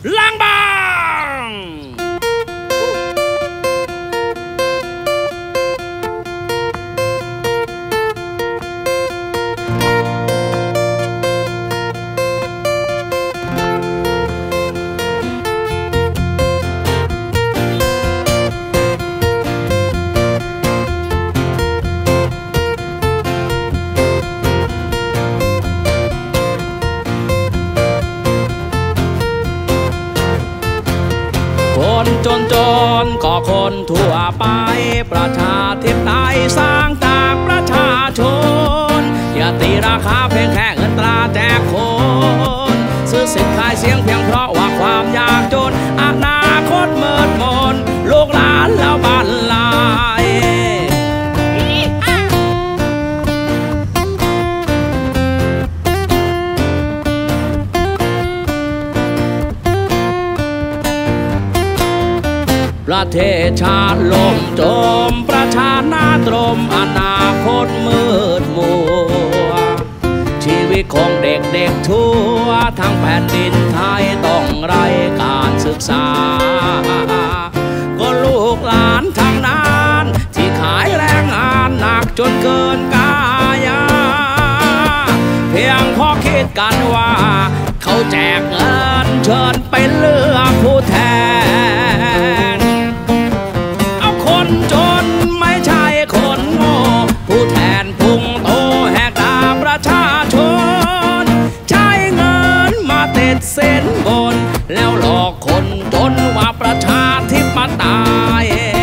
ล้างบางคนจนก็คนทั่วไปประชาธิปไตยสร้างจากประชาชนอย่าตีราคาเพียงแค่เงินตราแจกคนซื้อสิทธิ์ขายเสียงเพียงเพราะว่าความยากจนอนาคตมืดมนลูกหลานแล้วบ้านลายประเทศชาติล่มจมประชานาตรมอนาคตมืดมัวชีวิตของเด็กๆทั่วทั้งแผ่นดินไทยต้องไร้การศึกษาก็ลูกหลานทางนั้นที่ขายแรงงานหนักจนเกินกายาเพียงพอคิดกันว่าเขาแจกเงินเชิญไปเลือกผู้แทนคนจนไม่ใช่คนโง่ผู้แทนพุงโตแหกตาประชาชนใช้เงินมาติดสินบนแล้วหลอกคนจนว่าประชาธิปไตย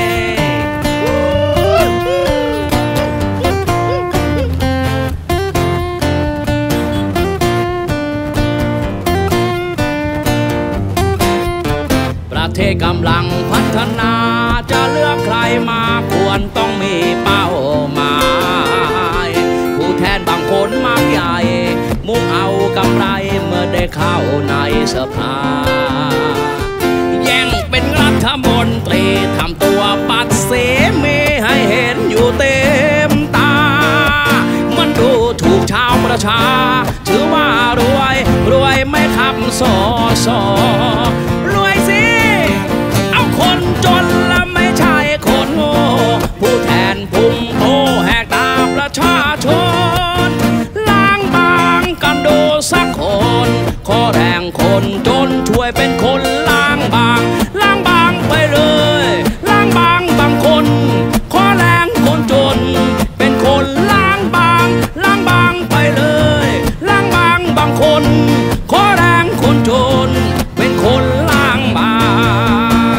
ประเทศกำลังพัฒนาจะเลือกใครมาควรต้องมีเป้าหมายผู้แทนบางคนมากใหญ่มุ่งเอากำไรเมื่อได้เข้าในสภาแย่งเป็นรัฐมนตรีทำตัวปัดเสมีให้เห็นอยู่เต็มตามันดูถูกชาวประชาถือว่ารวยไม่ขับสอรวยสิเอาคนจนและไม่ใช่คนโง่ผู้แทนพุงโตแหกตาประชาชนล้างบางกันดูสักคนขอแรงคนจนช่วยเป็นคนล้างบางไปเลยล้างบางบางคนขอแรงคนจนเป็นคนล้างบางไปเลยล้างบางบางคนขอแรงคนจนเป็นคนล้างบาง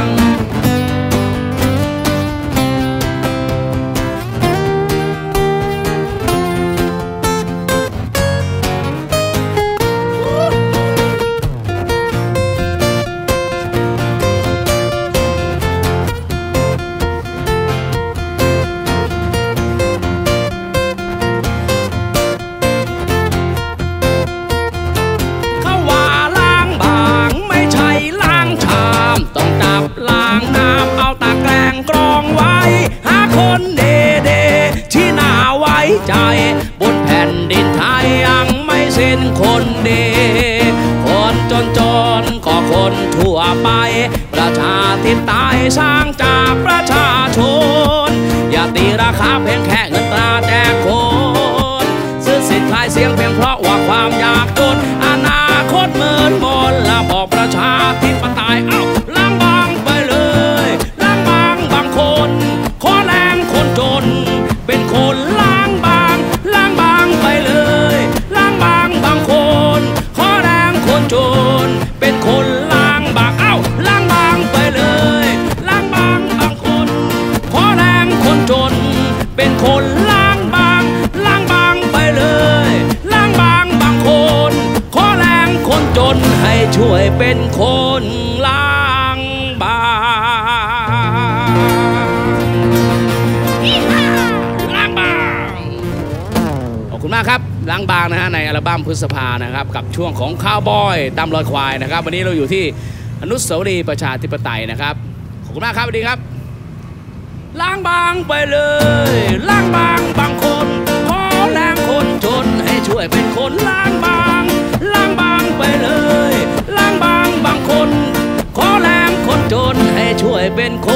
ล้างน้ำเอาตะแกรงกรองไว้หาคนเดที่น่าไว้ใจบนแผ่นดินไทยยังไม่สิ้นคนดีคนจนก็คนทั่วไปประชาธิปไตยสร้างจากประชาชนอย่าตีราคาเพียงแค่เงินตราแจกคนซื้อสิทธิ์ขายเสียงเพียงเพราะว่าความยากจนอนาคตมืดมนและบอกประชาธิปไตยล้างบางไปเลยล้างบางบางคนขอแรงคนจนเป็นคนล้างบางไปเลยล้างบางบางคนขอแรงคนจนเป็นคนล้างบางล้างบางไปเลยล้างบางบางคนขอแรงคนจนเป็นคนล้างบางไปเลยล้างบางบางคนขอแรงคนจนให้ช่วยเป็นคนล้างบางล้างบางขอบคุณมากครับล้างบางนะฮะในอัลบั้มพฤษภานะครับกับช่วงของข้าวบอยตามรอยควายนะครับวันนี้เราอยู่ที่อนุสาวรีย์ประชาธิปไตยนะครับขอบคุณมากครับสวัสดีครับล้างบางไปเลยล้างบางบางคนขอแรงคนจนให้ช่วยเป็นคนล้างบางไปเลยล้างบางบางคน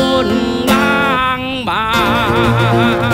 คนล้างบาง